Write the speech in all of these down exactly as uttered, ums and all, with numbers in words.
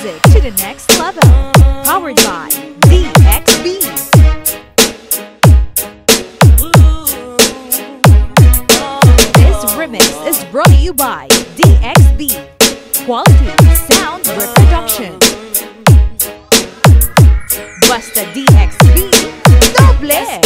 music to the next level. Powered by D X B. This remix is brought to you by D X B. Quality Sound Reproduction. Basta D X B. Doble.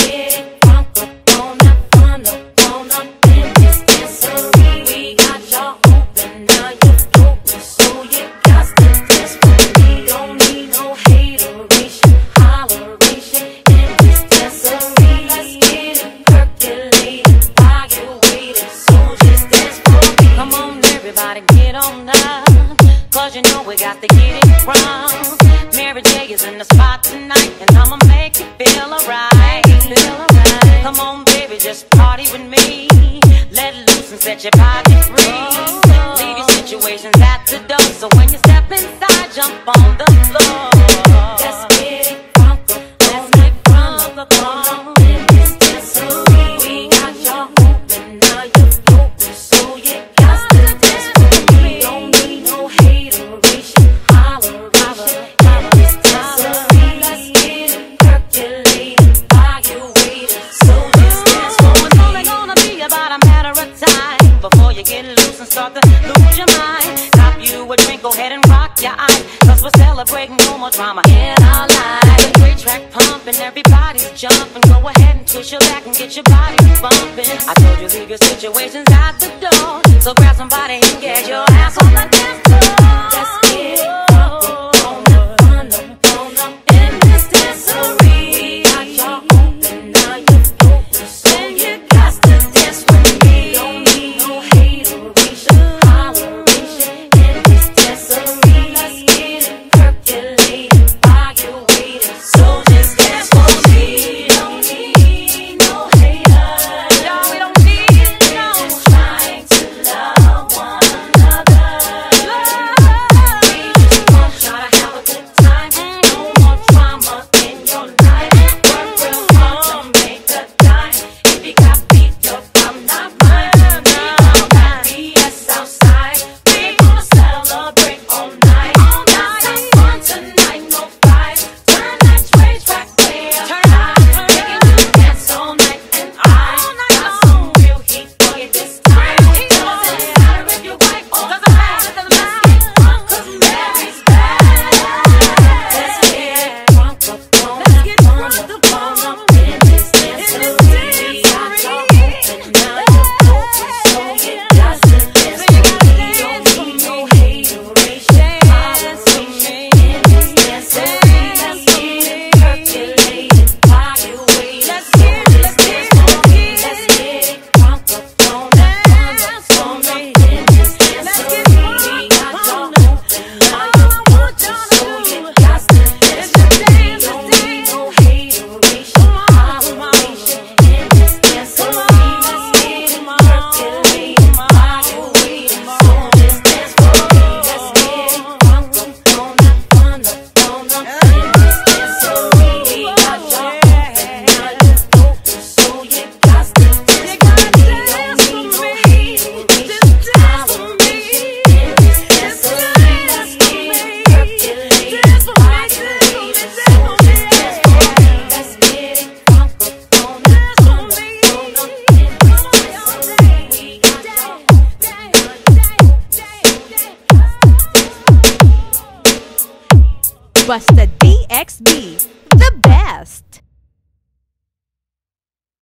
Get on up, cause you know we got to get it wrong. Mary J is in the spot tonight, and I'ma make you feel alright. Feel alright. Come on, baby, just party with me. Let loose and set your body free. Leave your situations at the door, so when you step inside, jump on the floor. Let's get it crunk, let's get crunk, crunk in this dancery. We got y'all open, now you're open, so you got to dance. Start to lose your mind. Cop you a drink, go ahead and rock your eyes, cause we're celebrating no more drama in our lives. The great track pumping, everybody's jumping. Go ahead and twist your back and get your body bumping. I told you leave your situations at the door, so grab somebody and get your ass on the dance floor. Let's get it crunk, on up, on up, on up in this dancery. Got y'all open, now you're open, so you got to dance with me. Don't need no hater. Basta D X B, the best.